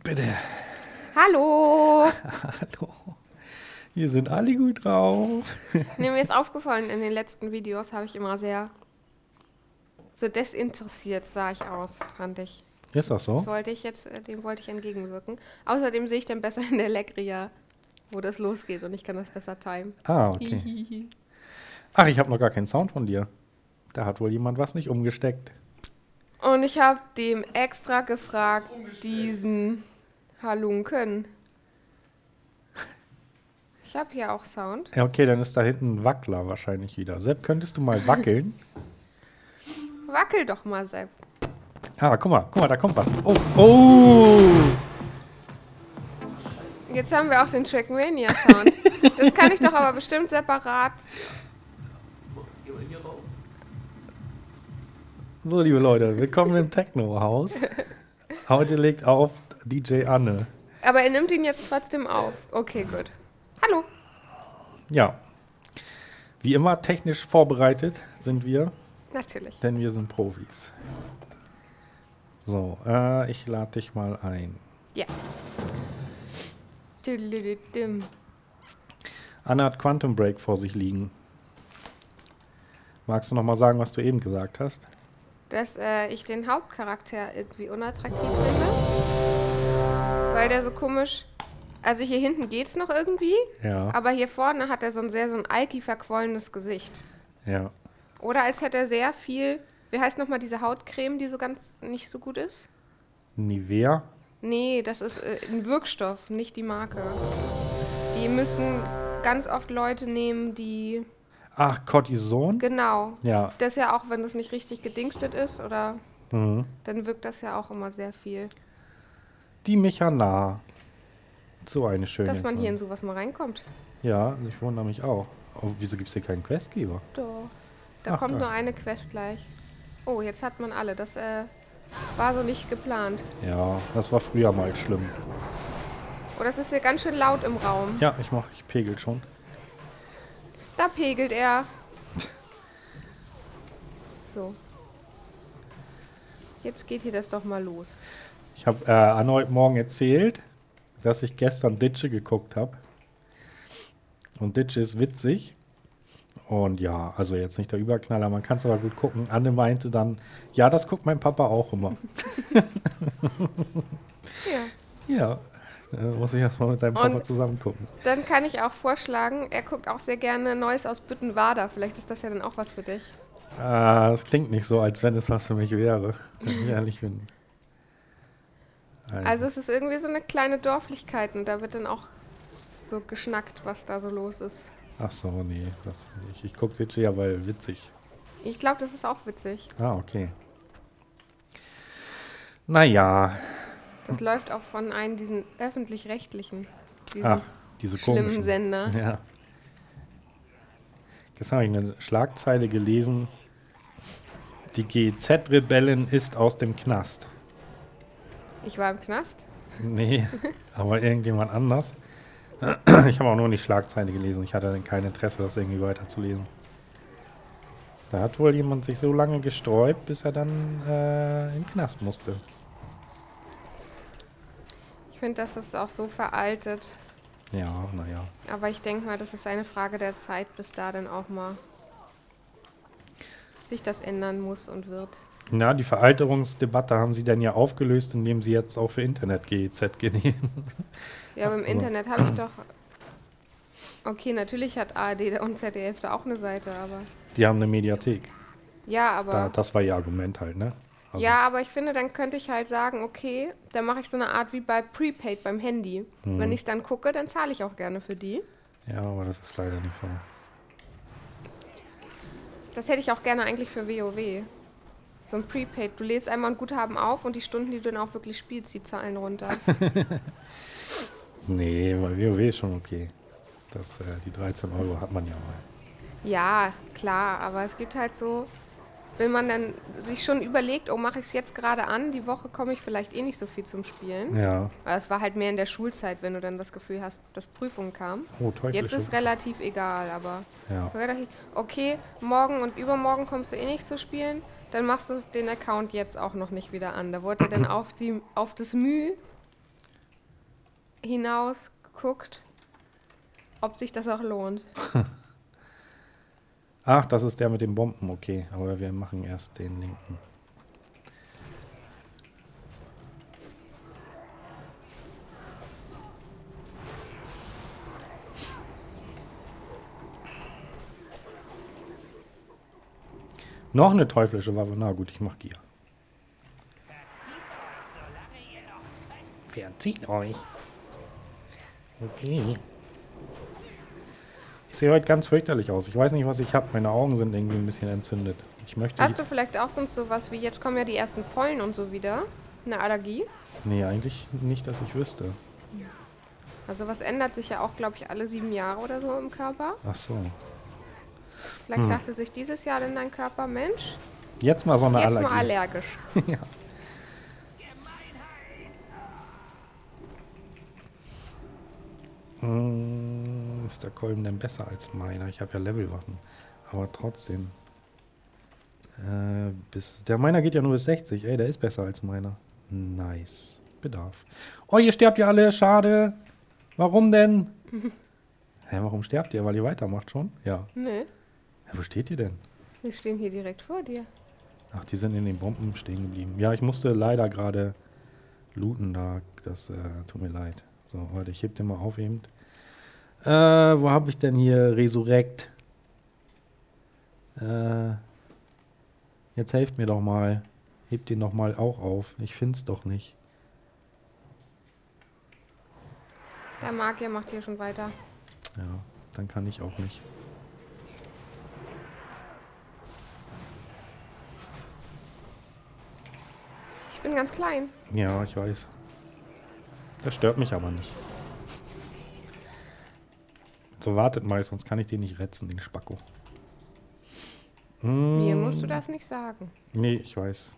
Bitte. Hallo! Hallo. Wir sind alle gut drauf. Nee, mir ist aufgefallen, in den letzten Videos habe ich immer sehr so desinteressiert sah ich aus, fand ich. Ist das so? Das wollte ich jetzt, dem wollte ich entgegenwirken. Außerdem sehe ich dann besser in der Legria, wo das losgeht und ich kann das besser timen. Ah, okay. Hihihi. Ach, ich habe noch gar keinen Sound von dir. Da hat wohl jemand was nicht umgesteckt. Und ich habe dem extra gefragt, diesen Halunken. Ich habe hier auch Sound. Ja, okay, dann ist da hinten ein Wackler wahrscheinlich wieder. Sepp, könntest du mal wackeln? Wackel doch mal, Sepp. Ah, guck mal, da kommt was. Oh, oh! Jetzt haben wir auch den Trackmania-Sound. Das kann ich doch aber bestimmt separat. So, liebe Leute, willkommen im Techno-Haus. Heute legt auf DJ Anne. Aber er nimmt ihn jetzt trotzdem auf. Okay, gut. Hallo. Ja, wie immer technisch vorbereitet sind wir, Natürlich. denn wir sind Profis. So, ich lade dich mal ein. Ja. Tüdelüdüm. Anne hat Quantum Break vor sich liegen. Magst du noch mal sagen, was du eben gesagt hast? Dass ich den Hauptcharakter irgendwie unattraktiv finde. Weil der so komisch. Also hier hinten geht's noch irgendwie. Ja, Aber hier vorne hat er so ein alki verquollenes Gesicht. ja. Oder als hätte er sehr viel. Wie heißt nochmal diese Hautcreme, die so ganz nicht so gut ist? Nivea? Nee, das ist ein Wirkstoff, nicht die Marke. Die müssen ganz oft Leute nehmen, die. Ach, Cortison? Genau. Ja. Das ja auch, wenn das nicht richtig gedingstet ist, oder Mhm. dann wirkt das ja auch immer sehr viel. Die Mechana. So eine schöne. Dass man ist hier sie. in sowas mal reinkommt. Ja, ich wundere mich auch. Oh, wieso gibt es hier keinen Questgeber? Doch. Da Ach, kommt ja. nur eine Quest gleich. Oh, jetzt hat man alle. Das war so nicht geplant. Ja, das war früher mal schlimm. Oh, das ist hier ganz schön laut im Raum. Ja, ich pegel schon. Da pegelt er. So. Jetzt geht hier das doch mal los. Ich habe Anne heute Morgen erzählt, dass ich gestern Ditsche geguckt habe. Und Ditsche ist witzig. Und ja, also jetzt nicht der Überknaller, man kann es aber gut gucken. Anne meinte dann, ja, das guckt mein Papa auch immer. Ja. Ja, muss ich erstmal mit deinem Papa Und- zusammen gucken. Dann kann ich auch vorschlagen, er guckt auch sehr gerne Neues aus Büttenwader. Vielleicht ist das ja dann auch was für dich. Das klingt nicht so, als wenn es was für mich wäre, wenn ich ehrlich bin. Also es ist irgendwie so eine kleine Dorflichkeit und da wird dann auch so geschnackt, was da so los ist. Ach so, nee, das nicht. Ich gucke Ditsche ja, weil witzig. Ich glaube, das ist auch witzig. Ah, okay. Naja, Das läuft auch von einem diesen öffentlich-rechtlichen, diesen ach, diese schlimmen komischen. Sender. Ja. Gestern habe ich eine Schlagzeile gelesen. Die GEZ-Rebellin ist aus dem Knast. Ich war im Knast. Nee, aber irgendjemand anders. Ich habe auch nur die Schlagzeile gelesen. Ich hatte dann kein Interesse, das irgendwie weiterzulesen. Da hat wohl jemand sich so lange gesträubt, bis er dann in den Knast musste. Ich finde, das ist auch so veraltet. Ja, naja. Aber ich denke mal, das ist eine Frage der Zeit, bis da dann auch mal sich das ändern muss und wird. Na, die Veralterungsdebatte haben sie dann ja aufgelöst, indem sie jetzt auch für Internet GEZ gehen. Ja, aber im Also. Internet habe ich doch... Okay, natürlich hat ARD und ZDF da auch eine Seite, aber... Die haben eine Mediathek. Ja, aber... Das war ihr Argument halt, ne? Also, Ja, aber ich finde, dann könnte ich halt sagen, okay, dann mache ich so eine Art wie bei Prepaid beim Handy. Wenn ich es dann gucke, dann zahle ich auch gerne für die. Ja, aber das ist leider nicht so. Das hätte ich auch gerne eigentlich für WoW. So ein Prepaid. Du lädst einmal ein Guthaben auf und die Stunden, die du dann auch wirklich spielst, die zahlen runter. Nee, weil WoW ist schon okay. Die 13 Euro hat man ja mal. Ja, klar, aber es gibt halt so, wenn man dann sich schon überlegt, oh, mache ich es jetzt gerade an, die Woche komme ich vielleicht eh nicht so viel zum Spielen. Ja. Aber es war halt mehr in der Schulzeit, wenn du dann das Gefühl hast, dass Prüfungen kamen. Oh, Teufel. Jetzt ist relativ egal, aber Ja. da dachte ich, okay, morgen und übermorgen kommst du eh nicht zu spielen, dann machst du den Account jetzt auch noch nicht wieder an. Da wurde dann auf das Mühe hinaus geguckt, ob sich das auch lohnt. Ach, das ist der mit den Bomben, okay. Aber wir machen erst den linken. Noch eine teuflische Waffe. Na gut, ich mach Gier. Verzieht euch. Okay. Ich sehe heute ganz fürchterlich aus. Ich weiß nicht, was ich habe. Meine Augen sind irgendwie ein bisschen entzündet. Ich möchte... Hast du vielleicht auch sonst sowas wie, jetzt kommen ja die ersten Pollen und so wieder? Eine Allergie? Nee, eigentlich nicht, dass ich wüsste. Also was ändert sich ja auch, glaube ich, alle 7 Jahre oder so im Körper. Ach so. Vielleicht dachte sich dieses Jahr in dein Körper, Mensch, Jetzt mal so eine jetzt Allergie. mal allergisch. Ja. Ist der Kolben denn besser als meiner? Ich habe ja Levelwaffen. Aber trotzdem. Der meiner geht ja nur bis 60. Ey, der ist besser als meiner. Nice. Bedarf. Oh, ihr sterbt ja alle. Schade. Warum denn? Hä, warum sterbt ihr? Weil ihr weitermacht schon? Ja. Nee, Ja, wo steht ihr denn? wir stehen hier direkt vor dir. Ach, die sind in den Bomben stehen geblieben. Ja, ich musste leider gerade looten da. Das tut mir leid. So, warte, ich heb den mal auf eben. Wo habe ich denn hier Resurrect? Jetzt helft mir doch mal. Hebt den doch mal auch auf. Ich find's doch nicht. Der Magier macht hier schon weiter. Ja, dann kann ich auch nicht. Ich bin ganz klein. Ja, ich weiß. Das stört mich aber nicht. So, wartet mal, sonst kann ich den nicht retzen, den Spacko. Mir musst du das nicht sagen. Nee, ich weiß.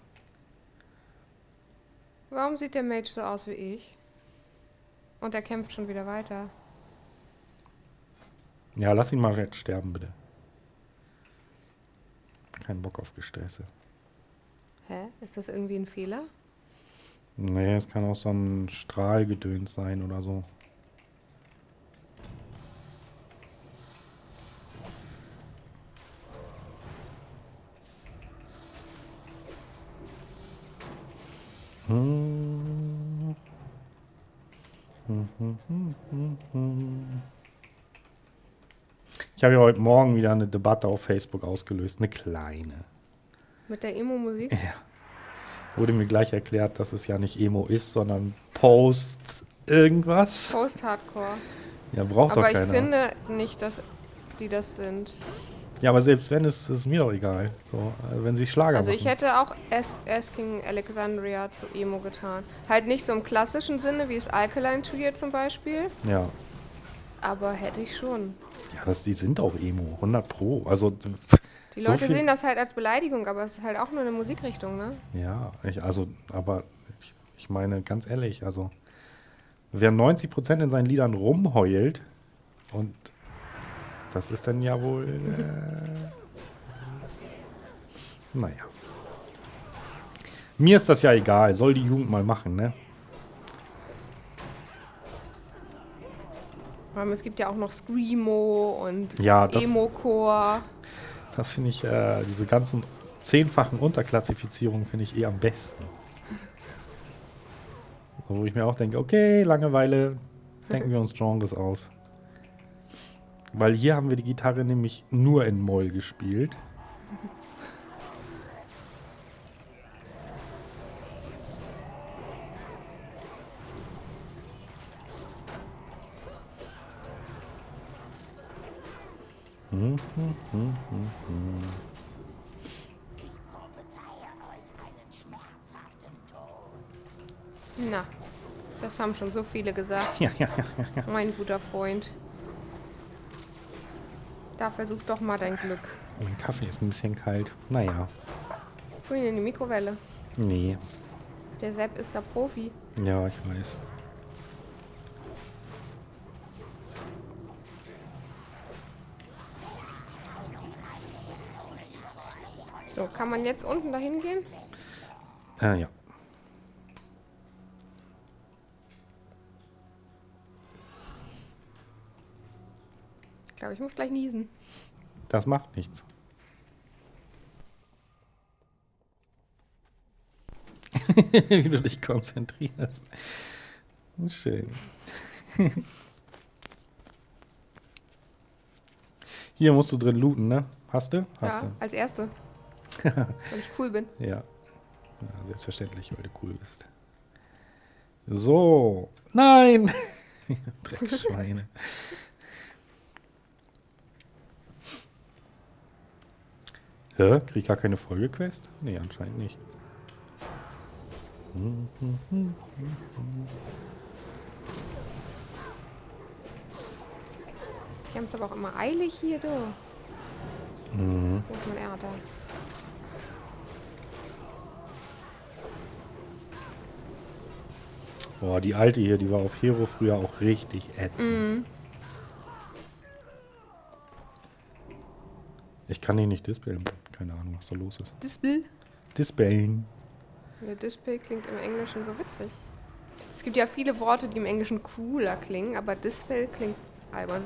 Warum sieht der Mage so aus wie ich? Und er kämpft schon wieder weiter. Ja, lass ihn mal jetzt sterben, bitte. Kein Bock auf Gestresse. Hä? Ist das irgendwie ein Fehler? Nee, es kann auch so ein Strahlgedöns sein oder so. Ich habe ja heute Morgen wieder eine Debatte auf Facebook ausgelöst. Eine kleine. Mit der Emo-Musik? Wurde mir gleich erklärt, dass es ja nicht Emo ist, sondern Post irgendwas. Post-Hardcore. Ja, braucht doch Aber keiner. ich finde nicht, dass die das sind. Ja, aber selbst wenn, ist es mir doch egal. So, wenn sie Schlager Also machen. ich hätte auch Asking Alexandria zu Emo getan. Halt nicht so im klassischen Sinne, wie es Alkaline Trio zum Beispiel. Ja, Aber hätte ich schon. ja die sind auch Emo, 100 Pro. Also, Die so Leute viel- sehen das halt als Beleidigung, aber es ist halt auch nur eine Musikrichtung, ne? ja, ich meine, ganz ehrlich, also, wer 90% in seinen Liedern rumheult und das ist dann ja wohl, naja. Mir ist das ja egal, soll die Jugend mal machen, ne? Es gibt ja auch noch Screamo und Ja, das- Emo-Core. Das finde ich, diese ganzen 10-fachen Unterklassifizierungen finde ich eh am besten. Wo ich mir auch denke, okay, Langeweile, denken wir uns Genres aus. Weil hier haben wir die Gitarre nämlich nur in Moll gespielt. Na, das haben schon so viele gesagt. Ja. Mein guter Freund. Da versuch doch mal dein Glück. Mein Kaffee ist ein bisschen kalt. Naja, Tu ihn in die Mikrowelle. nee. Der Sepp ist der Profi. Ja, ich weiß. So, kann man jetzt unten dahin gehen? Ja. glaube, ich muss gleich niesen. Das macht nichts. Wie du dich konzentrierst. Schön. Hier musst du drin looten, ne? Hast du? Hast Ja, als Erste. Weil ich cool bin. du. Ja. Ja, selbstverständlich, weil du cool bist. So. Nein! Dreckschweine. Krieg ich gar keine Folgequest? Nee, anscheinend nicht. Die haben es aber auch immer eilig hier, du. Mhm. Wo ist mein Erde? Boah, die alte hier, die war auf Hero früher auch richtig ätzend. Ich kann die nicht dispellen. Keine Ahnung, was da los ist. Display? Dispellen. Der Display klingt im Englischen so witzig. Es gibt ja viele Worte, die im Englischen cooler klingen, aber Display klingt albern.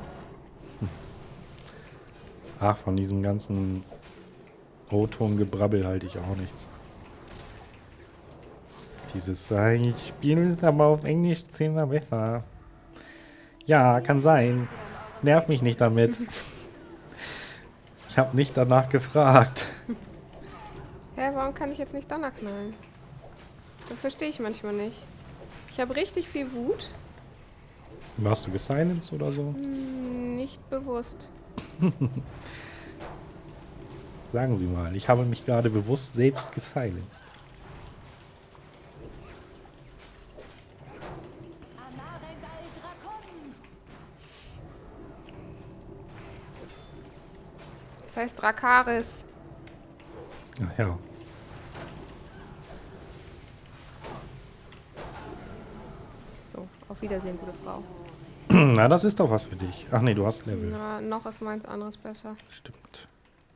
Ach, von diesem ganzen O-Ton-Gebrabbel halte ich auch nichts. Dieses, ich spiele aber auf Englisch 10er besser. Ja, kann sein. Nerv mich nicht damit. Ich habe nicht danach gefragt. Hä, warum kann ich jetzt nicht Donner knallen? Das verstehe ich manchmal nicht. Ich habe richtig viel Wut. Warst du gesilenced oder so? Nicht bewusst. Sagen Sie mal, ich habe mich gerade bewusst selbst gesilenced. Das heißt Drakaris. Ach ja. So, auf Wiedersehen, gute Frau. Na, das ist doch was für dich. Ach nee, du hast Level. Na, noch ist meins anderes besser. Stimmt.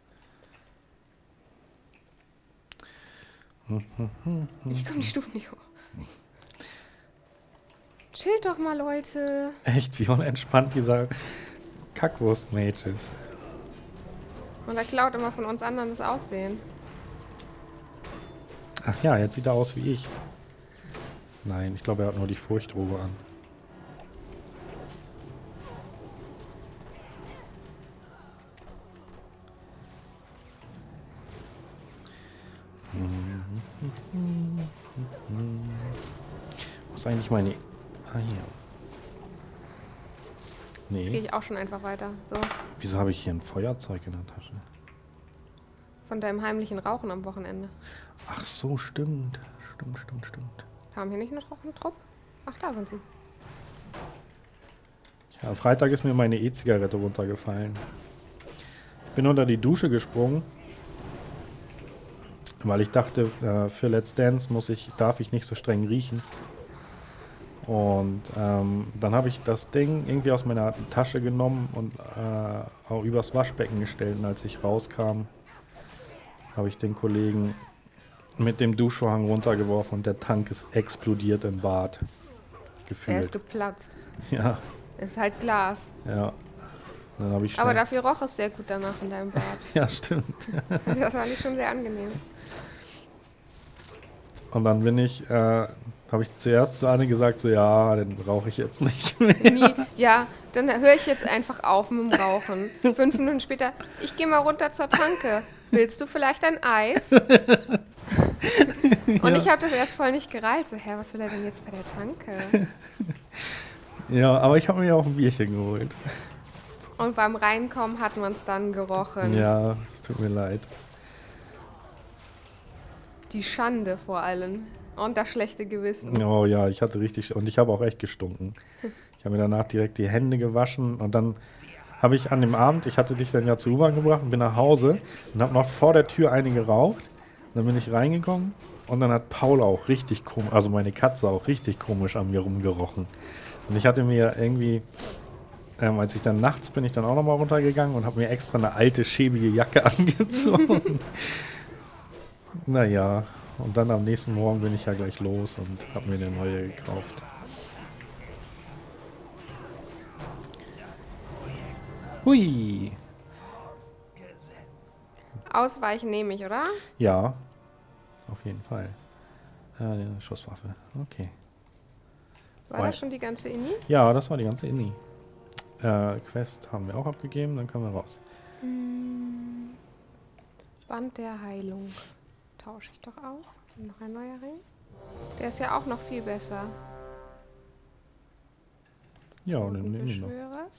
Ich komme die Stufen nicht hoch. Chillt doch mal, Leute. Echt, wie unentspannt dieser Kackwurst-Mage ist. Und er klaut immer von uns anderen das Aussehen. Ach ja, jetzt sieht er aus wie ich. Nein, ich glaube, er hat nur die Furchtrobe an. Wo ist eigentlich meine... Ah, hier. Jetzt gehe Nee. ich auch schon einfach weiter. So, Wieso habe ich hier ein Feuerzeug in der Tasche? von deinem heimlichen Rauchen am Wochenende. Ach so, stimmt. Stimmt. Kam hier nicht noch ein Trupp? Ach, da sind sie. Ja, am Freitag ist mir meine E-Zigarette runtergefallen. Ich bin unter die Dusche gesprungen, weil ich dachte, für Let's Dance darf ich nicht so streng riechen. Und dann habe ich das Ding irgendwie aus meiner Tasche genommen und auch übers Waschbecken gestellt. Und als ich rauskam, habe ich den Kollegen mit dem Duschvorhang runtergeworfen und der Tank ist explodiert im Bad. Er Gefühlt. ist geplatzt. Ja, Ist halt Glas. ja. Dann habe ich schnell... Aber dafür roch es sehr gut danach in deinem Bad. Ja, stimmt. Das war nicht schon sehr angenehm. Und dann habe ich zuerst zu Anne gesagt, so ja, dann rauche ich jetzt nicht mehr. Nie. Ja, dann höre ich jetzt einfach auf mit dem Rauchen. 5 Minuten später, ich gehe mal runter zur Tanke. Willst du vielleicht ein Eis? Und ich habe das erst voll nicht gereilt. So, hä, was will er denn jetzt bei der Tanke? Ja, aber ich habe mir ja auch ein Bierchen geholt. Und beim Reinkommen hat man es dann gerochen. Ja, es tut mir leid. Die Schande vor allem. Und das schlechte Gewissen. Oh ja, ich hatte richtig... Und ich habe auch echt gestunken. Ich habe mir danach direkt die Hände gewaschen und dann habe ich an dem Abend, ich hatte dich dann ja zur U-Bahn gebracht und bin nach Hause und habe noch vor der Tür eine geraucht. Dann bin ich reingekommen und dann hat Paul auch richtig komisch, also meine Katze auch richtig komisch an mir rumgerochen. Und ich hatte mir irgendwie, als ich dann nachts bin ich dann auch nochmal runtergegangen und habe mir extra eine alte, schäbige Jacke angezogen. Naja, und dann am nächsten Morgen bin ich ja gleich los und habe mir eine neue gekauft. Hui. Ausweichen nehme ich, oder? Ja, auf jeden Fall. Die Schusswaffe. Okay. War das schon die ganze Inni? Ja, das war die ganze Inni. Quest haben wir auch abgegeben, dann können wir raus. Band der Heilung. Tausche ich doch aus. Noch ein neuer Ring. Der ist ja auch noch viel besser. Ja, und dann nehmen wir noch. Beschwörers.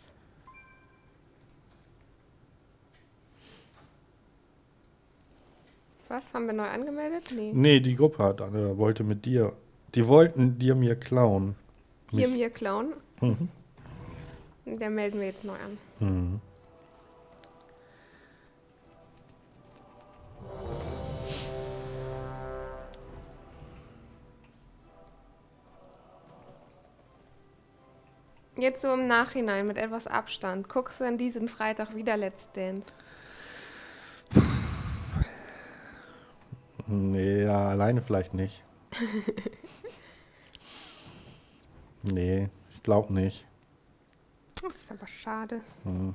Was? Haben wir neu angemeldet? Nee. Nee, die Gruppe wollte mit dir. Die wollten dir mir klauen. Hier mir klauen. Mhm. Der melden wir jetzt neu an. Mhm. Jetzt so im Nachhinein mit etwas Abstand. Guckst du dann diesen Freitag wieder Let's Dance? Nee, ja, alleine vielleicht nicht. Nee, ich glaube nicht. Das ist aber schade. Mhm.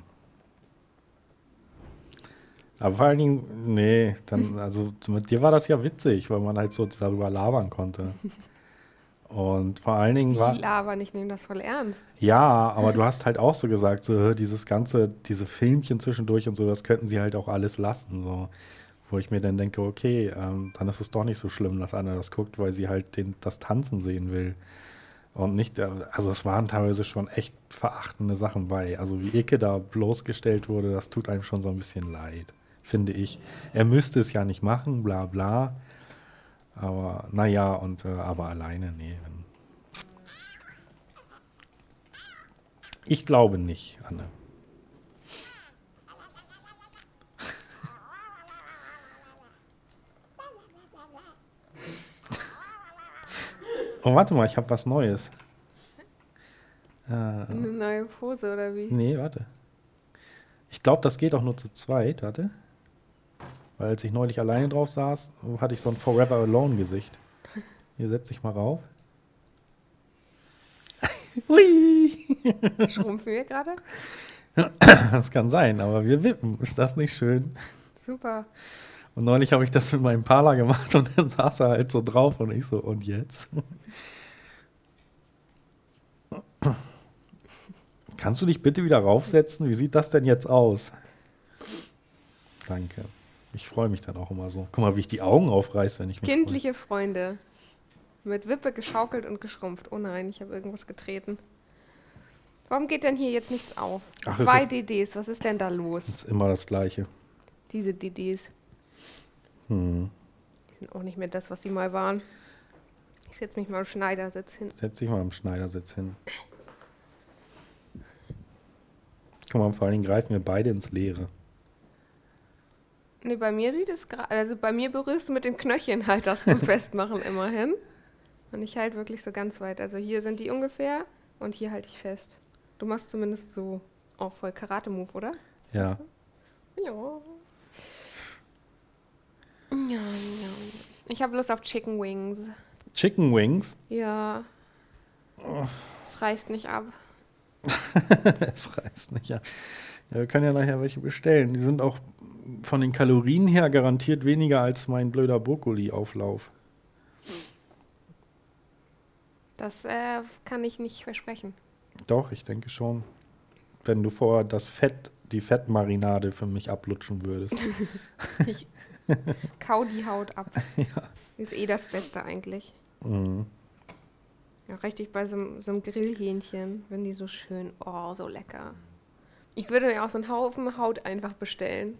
Aber vor allen Dingen, nee, dann, also mit dir war das ja witzig, weil man halt so darüber labern konnte. Und vor allen Dingen war. Aber ich nehme das voll ernst. Ja, aber du hast halt auch so gesagt, so diese Filmchen zwischendurch und so, das könnten sie halt auch alles lassen, so. Wo ich mir dann denke, okay, dann ist es doch nicht so schlimm, dass einer das guckt, weil sie halt das Tanzen sehen will. Und nicht, also es waren teilweise schon echt verachtende Sachen bei. Also wie Icke da bloßgestellt wurde, das tut einem schon so ein bisschen leid, finde ich. Er müsste es ja nicht machen, bla bla. Aber naja, aber alleine, nee. Ich glaube nicht, Anne. Oh, warte mal, ich habe was Neues. Eine neue Pose oder wie? Nee, warte. Ich glaube, das geht auch nur zu zweit, warte. Weil als ich neulich alleine drauf saß, hatte ich so ein Forever Alone Gesicht. Hier setz dich mal rauf. Hui! Schrumpfen wir gerade? Das kann sein, aber wir wippen. Ist das nicht schön? Super. Und neulich habe ich das mit meinem Parler gemacht und dann saß er halt so drauf und ich so, und jetzt? Kannst du dich bitte wieder raufsetzen? Wie sieht das denn jetzt aus? Danke. Ich freue mich dann auch immer so. Guck mal, wie ich die Augen aufreiße, wenn ich mich Kindliche Freunde. Mit Wippe geschaukelt und geschrumpft. Oh nein, ich habe irgendwas getreten. Warum geht denn hier jetzt nichts auf? Ach, 2 DDs, was ist denn da los? Das ist immer das Gleiche. Diese DDs. Hm. Die sind auch nicht mehr das, was sie mal waren. Ich setze mich mal im Schneidersitz hin. Setz dich mal im Schneidersitz hin. Guck mal, vor allen Dingen greifen wir beide ins Leere. Nee, bei mir sieht es gerade, also bei mir berührst du mit den Knöcheln halt das zum Festmachen immerhin. Und ich halt wirklich so ganz weit. Also hier sind die ungefähr und hier halte ich fest. Du machst zumindest so auch voll Karate-Move, oder? Ja. Ja. Ja. Ich habe Lust auf Chicken Wings. Chicken Wings. Ja. Es reißt nicht ab. Es reißt nicht, ja. Ja, wir können ja nachher welche bestellen. Die sind auch von den Kalorien her garantiert weniger als mein blöder Brokkoli-Auflauf. Das kann ich nicht versprechen. Doch, ich denke schon. Wenn du vorher die Fettmarinade für mich ablutschen würdest. Ich kau die Haut ab. Ja. Ist eh das Beste eigentlich. Mhm. Ja, richtig bei so einem Grillhähnchen, wenn die so schön, oh, so lecker. Ich würde mir auch so einen Haufen Haut einfach bestellen.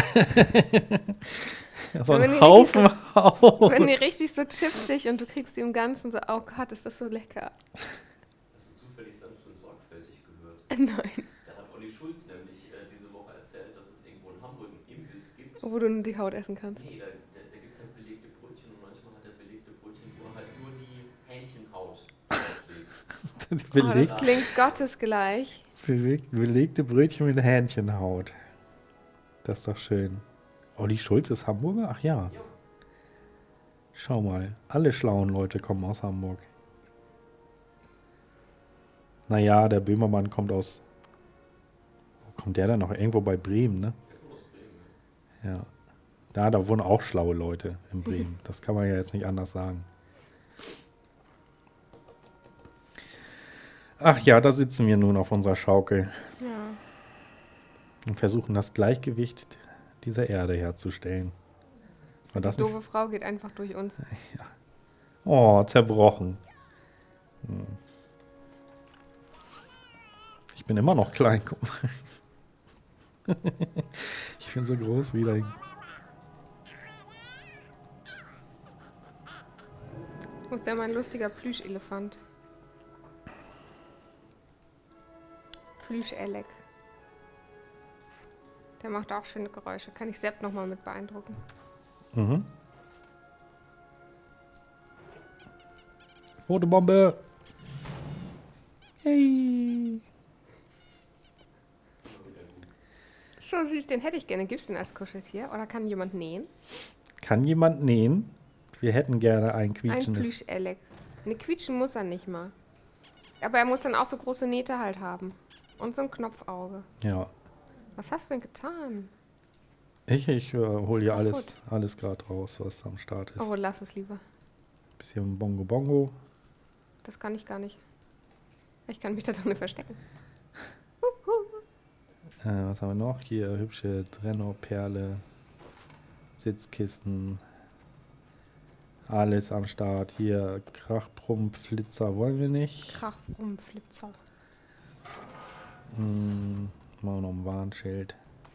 Ja, so Ja, wenn ein die Haufen Haut. Wenn die richtig so chipsig und du kriegst die im Ganzen so, oh Gott, ist das so lecker. Hast du zufällig sanft und sorgfältig gehört? Nein, Da hat Olli Schulz nämlich diese Woche erzählt, dass es irgendwo in Hamburg einen Imbiss gibt. wo du nur die Haut essen kannst. Nee, da gibt es halt belegte Brötchen und manchmal hat der belegte Brötchen halt nur die Hähnchenhaut drauflegt. Die Oh, das klingt gottesgleich. belegte Brötchen mit Hähnchenhaut. Das ist doch schön. Olli Schulz ist Hamburger? Ach ja. Ja. Schau mal, alle schlauen Leute kommen aus Hamburg. Naja, der Böhmermann kommt kommt der dann noch? Irgendwo bei Bremen, ne? Ja. Da wohnen auch schlaue Leute in Bremen. Das kann man ja jetzt nicht anders sagen. Ach ja, da sitzen wir nun auf unserer Schaukel Ja. und versuchen das Gleichgewicht dieser Erde herzustellen. War das Die nicht? doofe Frau geht einfach durch uns. Oh, zerbrochen. Ich bin immer noch klein, guck mal. Ich bin so groß wieder. Wo ist denn mein lustiger Plüschelefant? Plüschelek. Der macht auch schöne Geräusche. Kann ich Sepp nochmal mit beeindrucken. Mhm. Fotobombe. Hey. So süß, den hätte ich gerne. Gibt's den als Kuscheltier? Oder kann jemand nähen? Kann jemand nähen? Wir hätten gerne ein Ein quietschendes. Plüschelek. Ne, quietschen muss er nicht mal. Aber er muss dann auch so große Nähte halt haben. Und so ein Knopfauge. Ja. Was hast du denn getan? Ich hole hier Gut. alles gerade raus, was am Start ist. Oh, lass es lieber. Bisschen Bongo Bongo. Das kann ich gar nicht. Ich kann mich da drin verstecken. Was haben wir noch? Hier hübsche Trenno-Perle. Sitzkissen. Alles am Start. Hier Krach, Brumm, Flitzer wollen wir nicht. Krach, Brumm, Flitzer. Machen wir noch ein Warnschild.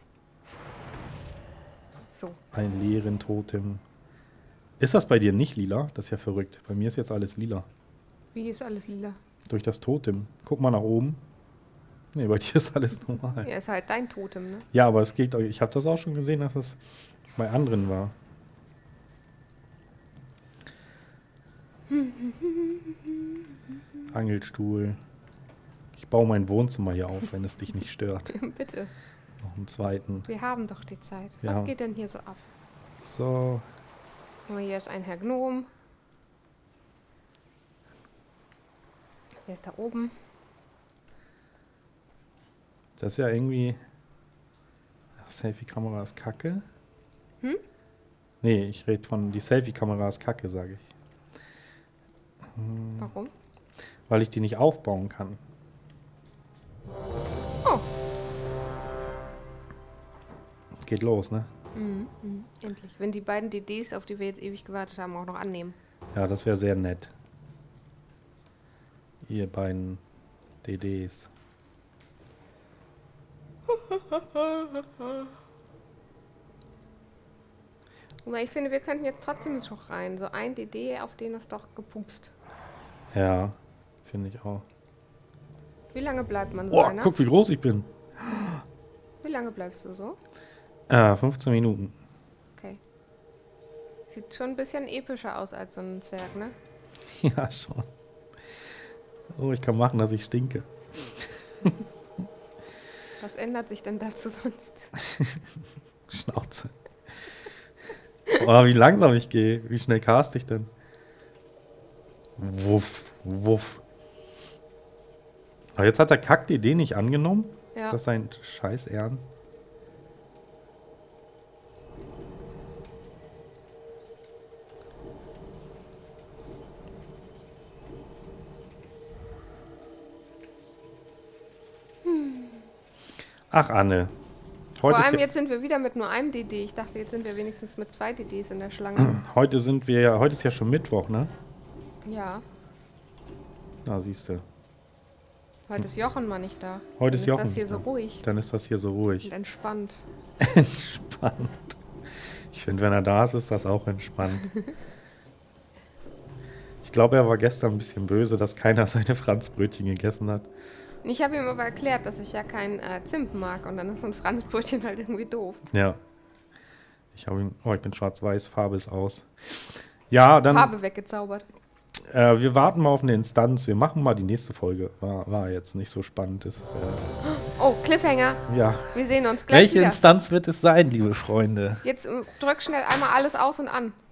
So. Ein leeren Totem. Ist das bei dir nicht lila? Das ist ja verrückt. Bei mir ist jetzt alles lila. Wie ist alles lila? Durch das Totem. Guck mal nach oben. Nee, bei dir ist alles normal. Ja, ist halt dein Totem, ne? Ja, aber es geht. Ich habe das auch schon gesehen, dass es bei anderen war. Angelstuhl. Ich baue mein Wohnzimmer hier auf, wenn es dich nicht stört. Bitte. Noch einen zweiten. Wir haben doch die Zeit. Ja. Was geht denn hier so ab? So. Guck mal, hier ist ein Herr Gnom. Wer ist da oben? Das ist ja irgendwie. Ach, Selfie-Kamera ist kacke. Hm? Nee, ich rede von. Die Selfie-Kamera ist kacke, sage ich. Warum? Weil ich die nicht aufbauen kann. Oh. Es geht los, ne? Endlich. Wenn die beiden DDs, auf die wir jetzt ewig gewartet haben, auch noch annehmen. Ja, das wäre sehr nett. Ihr beiden DDs. Aber ich finde, wir könnten jetzt trotzdem so rein. So ein DD, auf den ist doch gepupst. Ja, finde ich auch. Wie lange bleibt man so Oh, einer? guck, wie groß ich bin. Wie lange bleibst du so? 15 Minuten. Okay. Sieht schon ein bisschen epischer aus als so ein Zwerg, ne? Ja, schon. Oh, ich kann machen, dass ich stinke. Was ändert sich denn dazu sonst? Schnauze. Oh, wie langsam ich gehe. Wie schnell cast ich denn? Wuff, wuff. Aber jetzt hat der Kack die Idee nicht angenommen? Ja. Ist das sein Scheiß Ernst? Ach, Anne. Vor Heute, allem ist jetzt sind wir wieder mit nur einem DD. Ich dachte, jetzt sind wir wenigstens mit 2 DDs in der Schlange. heute ist ja schon Mittwoch, ne? Ja. Na, siehst du. Heute ist Jochen mal nicht da. Heute Dann ist Jochen das hier nicht so da. ruhig Dann ist das hier so ruhig. und entspannt. Entspannt. Ich finde, wenn er da ist, ist das auch entspannt. Ich glaube, er war gestern ein bisschen böse, dass keiner seine Franzbrötchen gegessen hat. Ich habe ihm aber erklärt, dass ich ja kein Zimt mag und dann ist so ein Franzbrötchen halt irgendwie doof. Ja. Ich bin schwarz-weiß, Farbe ist aus. Ja, dann, Farbe weggezaubert. wir warten mal auf eine Instanz. Wir machen mal die nächste Folge. War jetzt nicht so spannend. Oh, Cliffhanger. Ja. Wir sehen uns gleich Welche wieder. Instanz wird es sein, liebe Freunde? Jetzt drück schnell einmal alles aus und an.